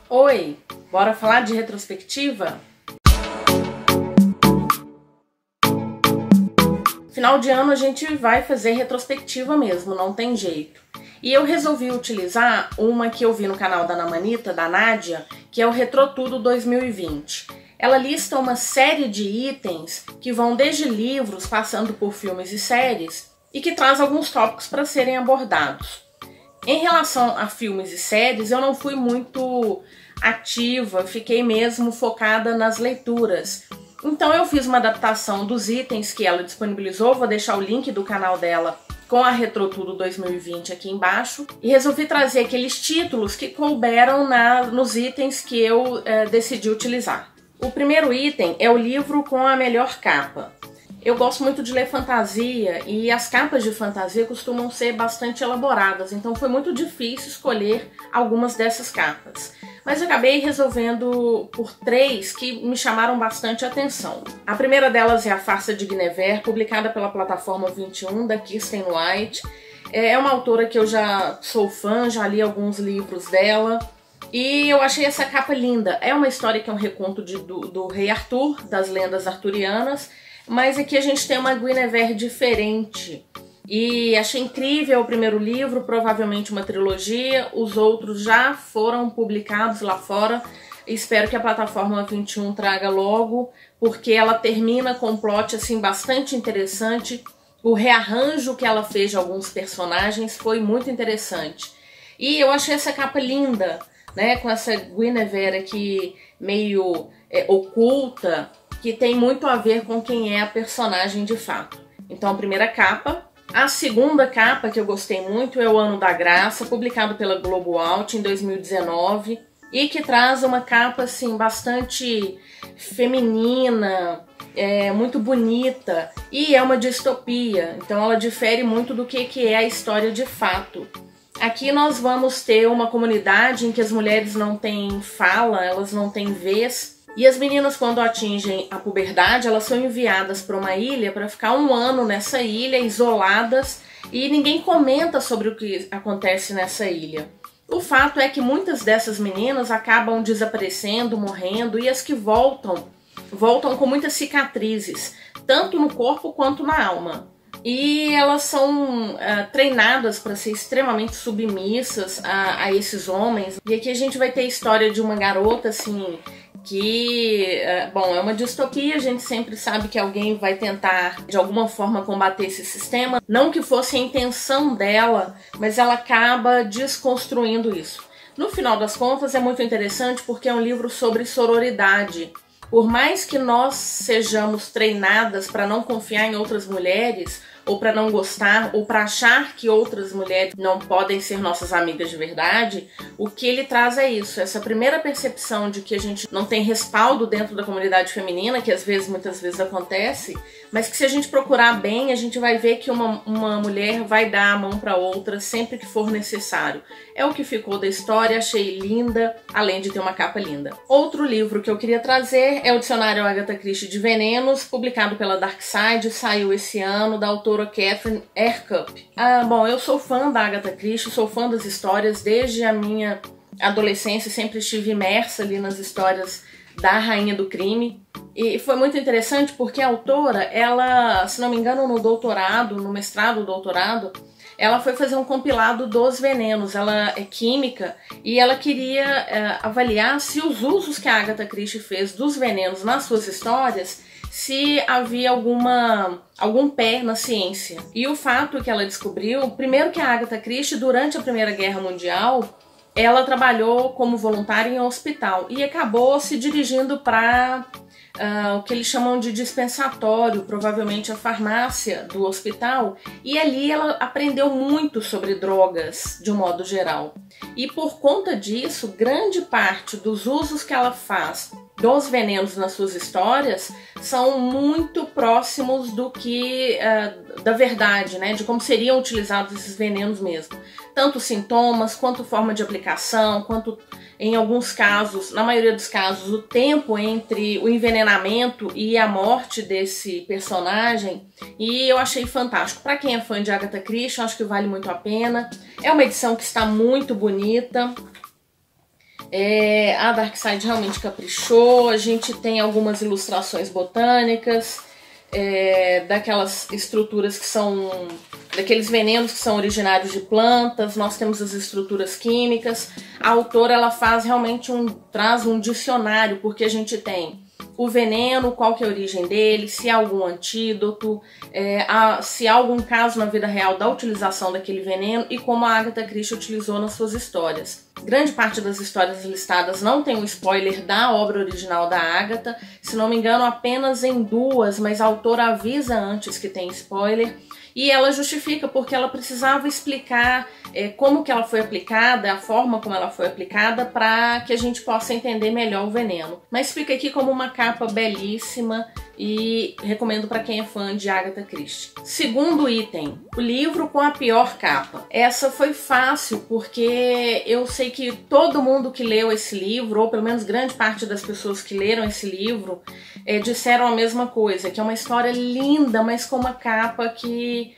Oi, bora falar de retrospectiva? Final de ano a gente vai fazer retrospectiva mesmo, não tem jeito. E eu resolvi utilizar uma que eu vi no canal da Namanita, da Nádia, que é o Retrotudo 2020. Ela lista uma série de itens que vão desde livros, passando por filmes e séries, e que traz alguns tópicos para serem abordados. Em relação a filmes e séries, eu não fui muito ativa, fiquei mesmo focada nas leituras. Então eu fiz uma adaptação dos itens que ela disponibilizou, vou deixar o link do canal dela com a Retrotudo 2020 aqui embaixo, e resolvi trazer aqueles títulos que couberam nos itens que eu decidi utilizar. O primeiro item é o livro com a melhor capa. Eu gosto muito de ler fantasia e as capas de fantasia costumam ser bastante elaboradas, então foi muito difícil escolher algumas dessas capas. Mas eu acabei resolvendo por 3 que me chamaram bastante atenção. A primeira delas é A Farsa de Guinevere, publicada pela Plataforma 21, da Kirsten White. É uma autora que eu já sou fã, já li alguns livros dela. E eu achei essa capa linda. É uma história que é um reconto do rei Arthur, das lendas arturianas, mas aqui a gente tem uma Guinevere diferente. E achei incrível o primeiro livro, provavelmente uma trilogia. Os outros já foram publicados lá fora. Espero que a Plataforma 21 traga logo, porque ela termina com um plot assim, bastante interessante. O rearranjo que ela fez de alguns personagens foi muito interessante. E eu achei essa capa linda, né, com essa Guinevere aqui meio oculta, que tem muito a ver com quem é a personagem de fato. Então, a primeira capa. A segunda capa, que eu gostei muito, é O Ano da Graça, publicado pela Globo Out em 2019, e que traz uma capa assim, bastante feminina, muito bonita, e é uma distopia, então ela difere muito do que é a história de fato. Aqui nós vamos ter uma comunidade em que as mulheres não têm fala, elas não têm vez, e as meninas, quando atingem a puberdade, elas são enviadas para uma ilha para ficar 1 ano nessa ilha, isoladas, e ninguém comenta sobre o que acontece nessa ilha. O fato é que muitas dessas meninas acabam desaparecendo, morrendo, e as que voltam com muitas cicatrizes, tanto no corpo quanto na alma. E elas são treinadas para ser extremamente submissas a esses homens. E aqui a gente vai ter a história de uma garota assim, que, bom, é uma distopia, a gente sempre sabe que alguém vai tentar de alguma forma combater esse sistema, não que fosse a intenção dela, mas ela acaba desconstruindo isso. No final das contas é muito interessante porque é um livro sobre sororidade. Por mais que nós sejamos treinadas para não confiar em outras mulheres, ou para não gostar, ou para achar que outras mulheres não podem ser nossas amigas de verdade, o que ele traz é isso, essa primeira percepção de que a gente não tem respaldo dentro da comunidade feminina, que muitas vezes acontece, mas que se a gente procurar bem, a gente vai ver que uma mulher vai dar a mão para outra sempre que for necessário. É o que ficou da história, achei linda, além de ter uma capa linda. Outro livro que eu queria trazer é o Dicionário Agatha Christie de Venenos, publicado pela Dark Side, saiu esse ano, da autora Catherine Aircup. Bom, eu sou fã da Agatha Christie, sou fã das histórias, desde a minha adolescência sempre estive imersa ali nas histórias da Rainha do Crime. E foi muito interessante porque a autora, ela, se não me engano, no mestrado, doutorado, ela foi fazer um compilado dos venenos. Ela é química e ela queria avaliar se os usos que a Agatha Christie fez dos venenos nas suas histórias, se havia algum pé na ciência. E o fato que ela descobriu, primeiro que a Agatha Christie, durante a Primeira Guerra Mundial, ela trabalhou como voluntária em um hospital e acabou se dirigindo para o que eles chamam de dispensatório, provavelmente a farmácia do hospital, e ali ela aprendeu muito sobre drogas de um modo geral. E por conta disso, grande parte dos usos que ela faz dos venenos nas suas histórias são muito próximos do que da verdade, né? De como seriam utilizados esses venenos mesmo. Tanto sintomas, quanto forma de aplicação, quanto em alguns casos, na maioria dos casos, o tempo entre o envenenamento e a morte desse personagem. E eu achei fantástico. Para quem é fã de Agatha Christie, eu acho que vale muito a pena. É uma edição que está muito bonita. A Darkside realmente caprichou, a gente tem algumas ilustrações botânicas, daquelas estruturas que são, daqueles venenos que são originários de plantas, nós temos as estruturas químicas. A autora, ela faz realmente traz um dicionário, porque a gente tem o veneno, qual que é a origem dele, se há algum antídoto, se há algum caso na vida real da utilização daquele veneno e como a Agatha Christie utilizou nas suas histórias. Grande parte das histórias listadas não tem um spoiler da obra original da Agatha, se não me engano apenas em 2, mas a autora avisa antes que tem spoiler. E ela justifica porque ela precisava explicar como que ela foi aplicada, a forma como ela foi aplicada, para que a gente possa entender melhor o veneno. Mas fica aqui como uma capa belíssima e recomendo para quem é fã de Agatha Christie. Segundo item, o livro com a pior capa. Essa foi fácil porque eu sei que todo mundo que leu esse livro, ou pelo menos grande parte das pessoas que leram esse livro, disseram a mesma coisa, que é uma história linda, mas com uma capa que...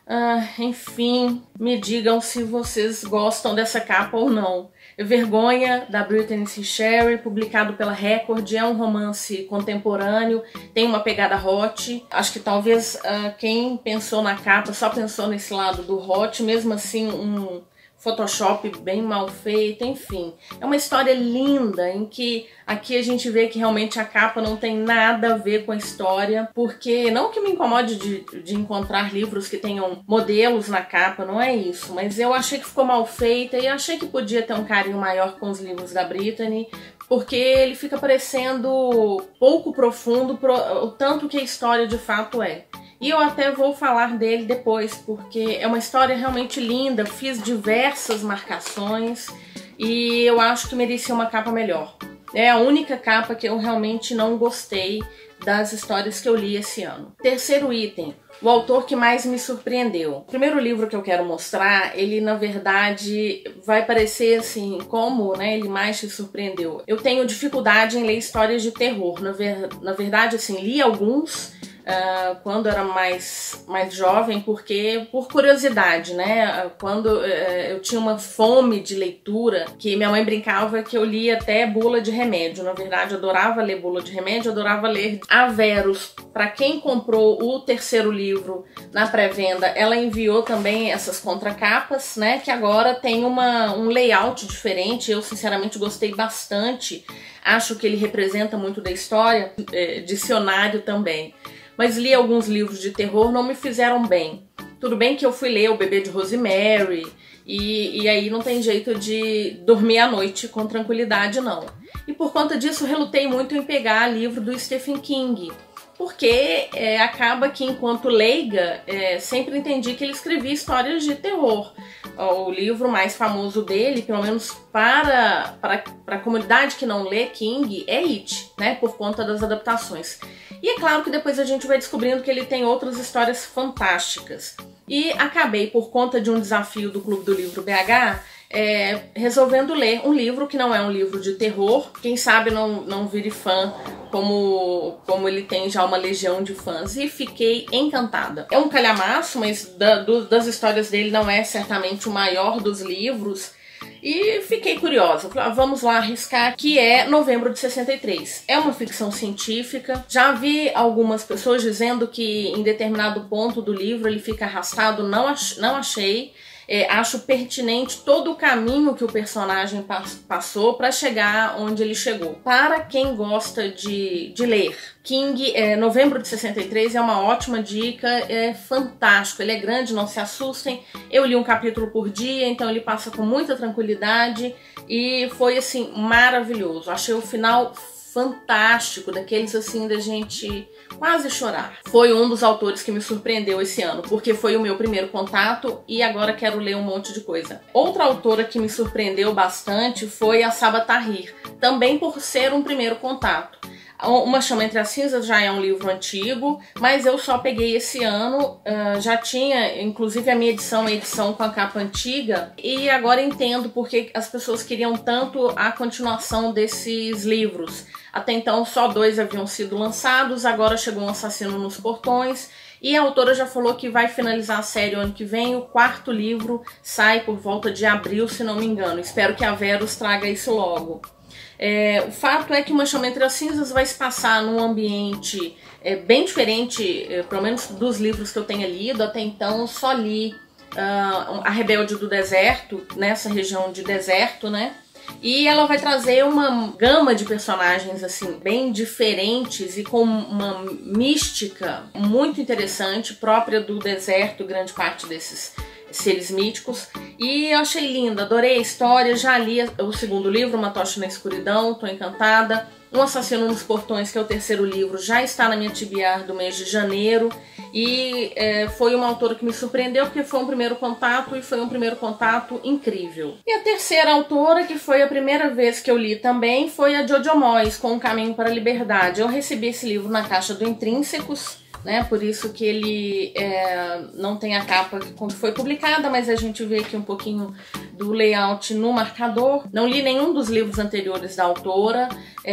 enfim, me digam se vocês gostam dessa capa ou não. Vergonha, da Brittany C. Sherry, publicado pela Record, é um romance contemporâneo, tem uma pegada hot. Acho que talvez quem pensou na capa só pensou nesse lado do hot, mesmo assim um Photoshop bem mal feito, enfim. É uma história linda em que aqui a gente vê que realmente a capa não tem nada a ver com a história, porque não que me incomode de encontrar livros que tenham modelos na capa, não é isso, mas eu achei que ficou mal feita e achei que podia ter um carinho maior com os livros da Brittany, porque ele fica parecendo pouco profundo o tanto que a história de fato é. E eu até vou falar dele depois, porque é uma história realmente linda, fiz diversas marcações e eu acho que merecia uma capa melhor. É a única capa que eu realmente não gostei das histórias que eu li esse ano. Terceiro item, o autor que mais me surpreendeu. O primeiro livro que eu quero mostrar, ele na verdade vai parecer assim, como ele mais te surpreendeu. Eu tenho dificuldade em ler histórias de terror, na verdade assim, li alguns quando era mais jovem, porque por curiosidade, né? Quando eu tinha uma fome de leitura, que minha mãe brincava que eu lia até bula de remédio. Na verdade, eu adorava ler bula de remédio, eu adorava ler a Verus. Para quem comprou o terceiro livro na pré-venda, ela enviou também essas contracapas, né? Que agora tem um layout diferente. Eu sinceramente gostei bastante. Acho que ele representa muito da história, dicionário também. Mas li alguns livros de terror, não me fizeram bem. Tudo bem que eu fui ler O Bebê de Rosemary, e aí não tem jeito de dormir à noite com tranquilidade, não. E por conta disso, relutei muito em pegar livro do Stephen King, porque acaba que, enquanto leiga, sempre entendi que ele escrevia histórias de terror. O livro mais famoso dele, pelo menos para a comunidade que não lê King, é It, né, por conta das adaptações. E é claro que depois a gente vai descobrindo que ele tem outras histórias fantásticas. E acabei, por conta de um desafio do Clube do Livro BH, resolvendo ler um livro que não é um livro de terror. Quem sabe não vire fã, como ele tem já uma legião de fãs. E fiquei encantada. É um calhamaço, mas das histórias dele não é certamente o maior dos livros. E fiquei curiosa, falei, vamos lá arriscar, que é Novembro de 63. É uma ficção científica. Já vi algumas pessoas dizendo que em determinado ponto do livro ele fica arrastado, não achei. Acho pertinente todo o caminho que o personagem passou para chegar onde ele chegou. Para quem gosta de ler King, Novembro de 63 é uma ótima dica, é fantástico, ele é grande, não se assustem. Eu li um capítulo por dia, então ele passa com muita tranquilidade e foi assim maravilhoso. Achei o final fantástico, daqueles assim da gente quase chorar. Foi um dos autores que me surpreendeu esse ano, porque foi o meu primeiro contato e agora quero ler um monte de coisa. Outra autora que me surpreendeu bastante foi a Sabaa Tahir, também por ser um primeiro contato. Uma Chama Entre as Cinzas já é um livro antigo, mas eu só peguei esse ano, já tinha, inclusive a minha edição, uma edição com a capa antiga, e agora entendo porque as pessoas queriam tanto a continuação desses livros. Até então só 2 haviam sido lançados, agora chegou Um Assassino nos Portões, E a autora já falou que vai finalizar a série o ano que vem. O quarto livro sai por volta de abril, se não me engano. Espero que a Verus traga isso logo. O fato é que Uma Chama Entre as Cinzas vai se passar num ambiente bem diferente, pelo menos dos livros que eu tenha lido. Até então só li A Rebelde do Deserto, nessa região de deserto, né? E ela vai trazer uma gama de personagens assim bem diferentes e com uma mística muito interessante, própria do deserto, grande parte desses seres míticos. E eu achei linda, adorei a história, já li o segundo livro, Uma Tocha na Escuridão, tô encantada. Um Assassino nos Portões, que é o terceiro livro, já está na minha TBR do mês de janeiro. E foi uma autora que me surpreendeu, porque foi um primeiro contato, e foi um primeiro contato incrível. E a terceira autora, que foi a primeira vez que eu li também, foi a Jojo Moyes, com Um Caminho para a Liberdade. Eu recebi esse livro na caixa do Intrínsecos, né? Por isso que ele não tem a capa com que foi publicada, mas a gente vê aqui um pouquinho do layout no marcador. Não li nenhum dos livros anteriores da autora.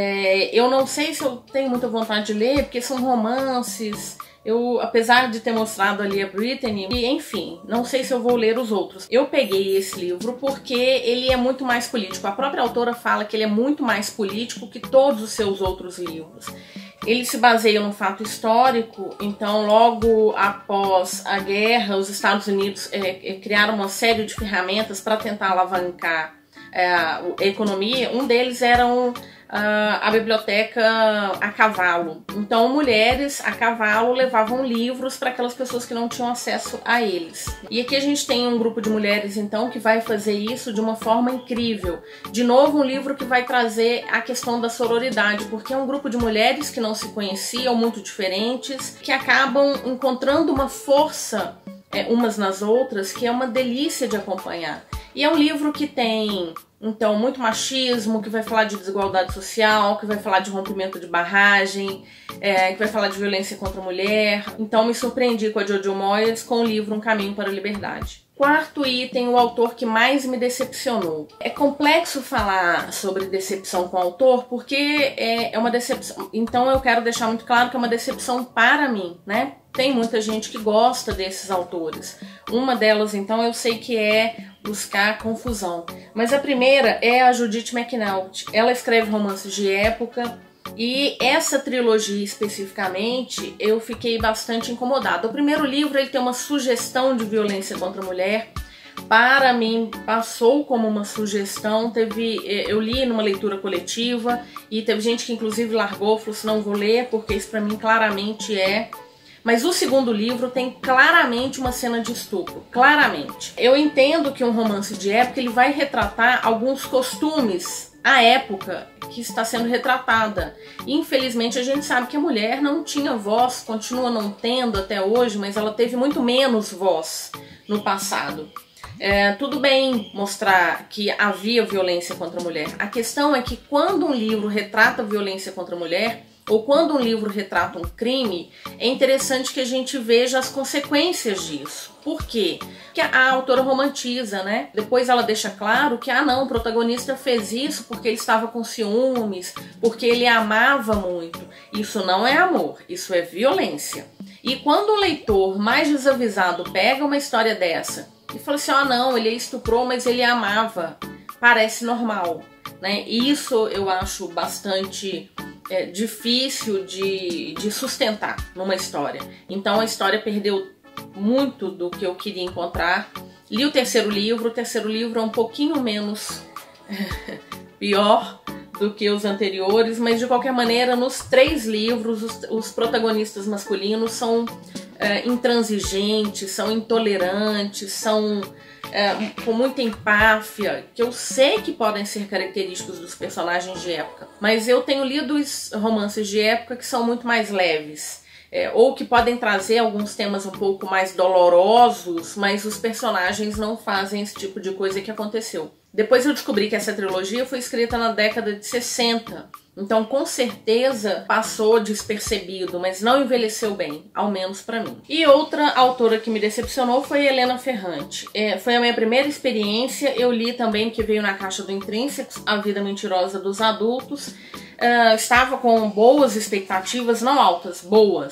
Eu não sei se eu tenho muita vontade de ler, porque são romances. Eu, apesar de ter mostrado ali a Brittany, enfim, não sei se eu vou ler os outros. Eu peguei esse livro porque ele é muito mais político. A própria autora fala que ele é muito mais político que todos os seus outros livros. Ele se baseia num fato histórico, então logo após a guerra, os Estados Unidos criaram uma série de ferramentas para tentar alavancar a economia. Um deles era a biblioteca a cavalo. Então mulheres a cavalo levavam livros para aquelas pessoas que não tinham acesso a eles. E aqui a gente tem um grupo de mulheres então que vai fazer isso de uma forma incrível. De novo um livro que vai trazer a questão da sororidade, porque é um grupo de mulheres que não se conheciam, muito diferentes, que acabam encontrando uma força umas nas outras, que é uma delícia de acompanhar. E é um livro que tem, então, muito machismo, que vai falar de desigualdade social, que vai falar de rompimento de barragem, que vai falar de violência contra a mulher. Então me surpreendi com a Jojo Moyes com o livro Um Caminho para a Liberdade. Quarto item, o autor que mais me decepcionou. É complexo falar sobre decepção com o autor, porque é uma decepção. Então eu quero deixar muito claro que é uma decepção para mim, né? Tem muita gente que gosta desses autores. Uma delas, então, eu sei que é buscar confusão. Mas a primeira é a Judith McNaught. Ela escreve romances de época. E essa trilogia especificamente, eu fiquei bastante incomodada. O primeiro livro ele tem uma sugestão de violência contra a mulher. Para mim, passou como uma sugestão. Eu li numa leitura coletiva e teve gente que inclusive largou, falou assim, não vou ler, porque isso para mim claramente é. Mas o segundo livro tem claramente uma cena de estupro, claramente. Eu entendo que um romance de época ele vai retratar alguns costumes à época que está sendo retratada. Infelizmente a gente sabe que a mulher não tinha voz, continua não tendo até hoje, mas ela teve muito menos voz no passado. Tudo bem mostrar que havia violência contra a mulher. A questão é que quando um livro retrata violência contra a mulher, ou quando um livro retrata um crime, é interessante que a gente veja as consequências disso. Por quê? Porque a autora romantiza, né? Depois ela deixa claro que, não, o protagonista fez isso porque ele estava com ciúmes, porque ele amava muito. Isso não é amor, isso é violência. E quando o leitor mais desavisado pega uma história dessa e fala assim, não, ele estuprou, mas ele amava, parece normal, né? Isso eu acho bastante difícil de sustentar numa história. Então a história perdeu muito do que eu queria encontrar. Li o terceiro livro é um pouquinho menos pior do que os anteriores, mas de qualquer maneira nos 3 livros os protagonistas masculinos são intransigentes, são intolerantes, são com muita empáfia, que eu sei que podem ser característicos dos personagens de época, mas eu tenho lido romances de época que são muito mais leves, ou que podem trazer alguns temas um pouco mais dolorosos, mas os personagens não fazem esse tipo de coisa que aconteceu. Depois eu descobri que essa trilogia foi escrita na década de 60, então com certeza passou despercebido, mas não envelheceu bem, ao menos pra mim. E outra autora que me decepcionou foi Helena Ferrante. Foi a minha primeira experiência, eu li também, que veio na caixa do Intrínsecos, A Vida Mentirosa dos Adultos. Estava com boas expectativas, não altas, boas,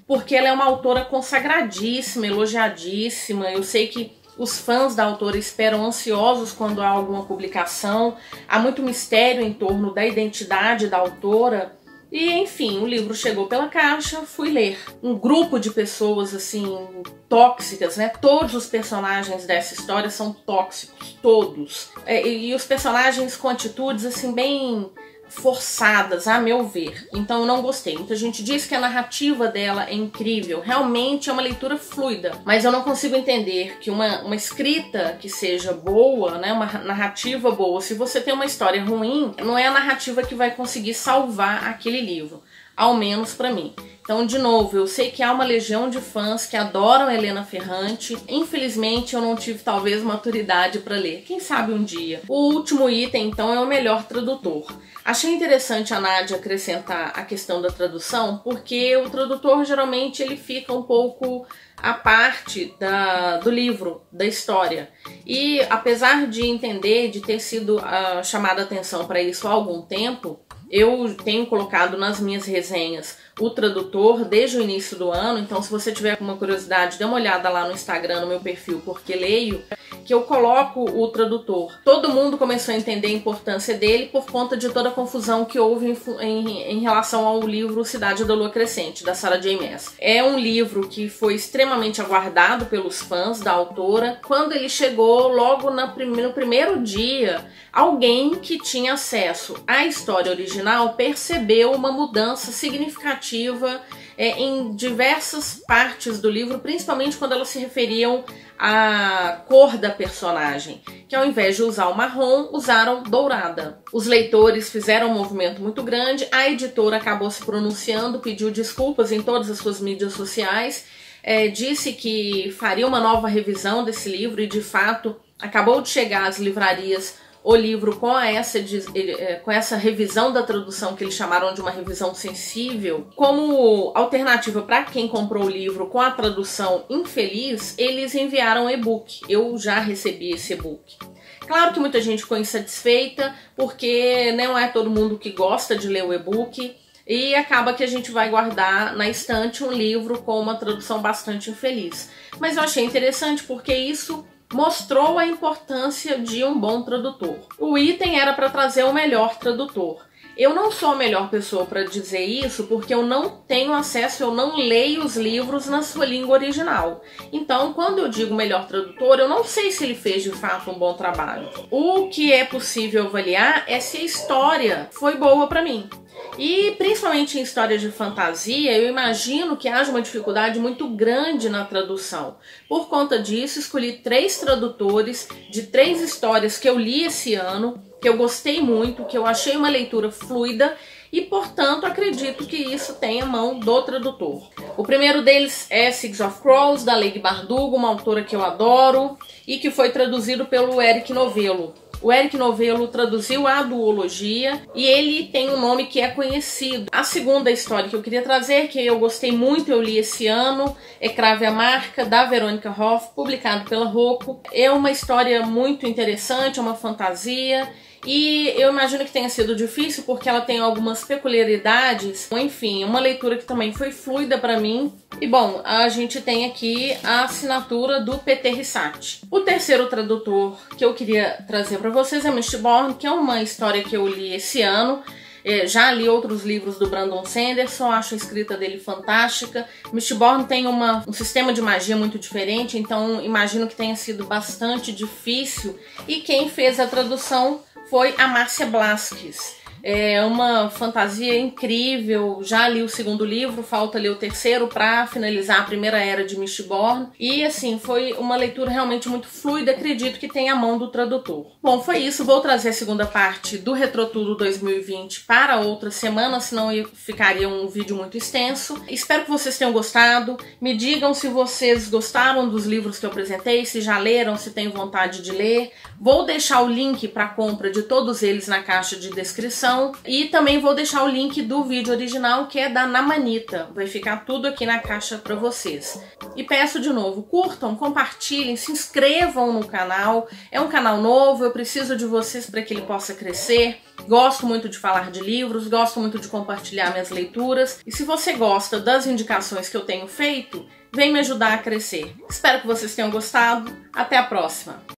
porque ela é uma autora consagradíssima, elogiadíssima. Eu sei que os fãs da autora esperam ansiosos quando há alguma publicação. Há muito mistério em torno da identidade da autora. E, enfim, o livro chegou pela caixa, fui ler. Um grupo de pessoas, assim, tóxicas, né? Todos os personagens dessa história são tóxicos, todos. E os personagens com atitudes, assim, bem forçadas, a meu ver. Então eu não gostei. Muita gente diz que a narrativa dela é incrível. Realmente é uma leitura fluida. Mas eu não consigo entender que uma escrita que seja boa, né, uma narrativa boa, se você tem uma história ruim, não é a narrativa que vai conseguir salvar aquele livro. Ao menos pra mim. Então, de novo, eu sei que há uma legião de fãs que adoram Helena Ferrante. Infelizmente, eu não tive, talvez, maturidade para ler. Quem sabe um dia. O último item, então, é o melhor tradutor. Achei interessante a Nádia acrescentar a questão da tradução, porque o tradutor, geralmente, ele fica um pouco à parte do livro, da história. E, apesar de entender, de ter sido chamada a atenção para isso há algum tempo, eu tenho colocado nas minhas resenhas o tradutor desde o início do ano, então se você tiver alguma curiosidade, dê uma olhada lá no Instagram, no meu perfil, porque leio, que eu coloco o tradutor. Todo mundo começou a entender a importância dele por conta de toda a confusão que houve em relação ao livro Cidade da Lua Crescente, da Sarah J. Maas. É um livro que foi extremamente aguardado pelos fãs da autora. Quando ele chegou, logo no primeiro dia, alguém que tinha acesso à história original percebeu uma mudança significativa em diversas partes do livro, principalmente quando elas se referiam à cor da personagem, que ao invés de usar o marrom, usaram dourada. Os leitores fizeram um movimento muito grande, a editora acabou se pronunciando, pediu desculpas em todas as suas mídias sociais, disse que faria uma nova revisão desse livro e, de fato, acabou de chegar às livrarias o livro com essa revisão da tradução que eles chamaram de uma revisão sensível. Como alternativa para quem comprou o livro com a tradução infeliz, eles enviaram e-book. Eu já recebi esse e-book. Claro que muita gente ficou insatisfeita, porque não é todo mundo que gosta de ler o e-book, e acaba que a gente vai guardar na estante um livro com uma tradução bastante infeliz. Mas eu achei interessante porque isso mostrou a importância de um bom tradutor. O item era para trazer o melhor tradutor. Eu não sou a melhor pessoa para dizer isso porque eu não tenho acesso, eu não leio os livros na sua língua original. Então, quando eu digo melhor tradutor, eu não sei se ele fez de fato um bom trabalho. O que é possível avaliar é se a história foi boa para mim. E principalmente em histórias de fantasia, eu imagino que haja uma dificuldade muito grande na tradução. Por conta disso, escolhi 3 tradutores de 3 histórias que eu li esse ano, que eu gostei muito, que eu achei uma leitura fluida e, portanto, acredito que isso tem a mão do tradutor. O primeiro deles é Six of Crows, da Leigh Bardugo, uma autora que eu adoro e que foi traduzido pelo Eric Novello. O Eric Novello traduziu a duologia e ele tem um nome que é conhecido. A segunda história que eu queria trazer, que eu gostei muito, eu li esse ano, é Crave a Marca, da Veronica Hoff, publicado pela Rocco. É uma história muito interessante, é uma fantasia. E eu imagino que tenha sido difícil porque ela tem algumas peculiaridades. Enfim, uma leitura que também foi fluida para mim. E bom, a gente tem aqui a assinatura do Peter Rissati. O terceiro tradutor que eu queria trazer para vocês é Mistborn, que é uma história que eu li esse ano. Já li outros livros do Brandon Sanderson, acho a escrita dele fantástica. Mistborn tem um sistema de magia muito diferente, então imagino que tenha sido bastante difícil. E quem fez a tradução foi a Márcia Blasquez. É uma fantasia incrível. Já li o segundo livro, falta ler o terceiro para finalizar a primeira era de Mistborn. E assim, foi uma leitura realmente muito fluida, acredito que tem a mão do tradutor. Bom, foi isso. Vou trazer a segunda parte do Retrotudo 2020 para outra semana, senão ficaria um vídeo muito extenso. Espero que vocês tenham gostado. Me digam se vocês gostaram dos livros que eu apresentei, se já leram, se têm vontade de ler. Vou deixar o link para compra de todos eles na caixa de descrição. descrição e também vou deixar o link do vídeo original, que é da Namanita. Vai ficar tudo aqui na caixa para vocês. E peço de novo, curtam, compartilhem, se inscrevam no canal. É um canal novo, eu preciso de vocês para que ele possa crescer. Gosto muito de falar de livros, gosto muito de compartilhar minhas leituras. E se você gosta das indicações que eu tenho feito, vem me ajudar a crescer. Espero que vocês tenham gostado. Até a próxima!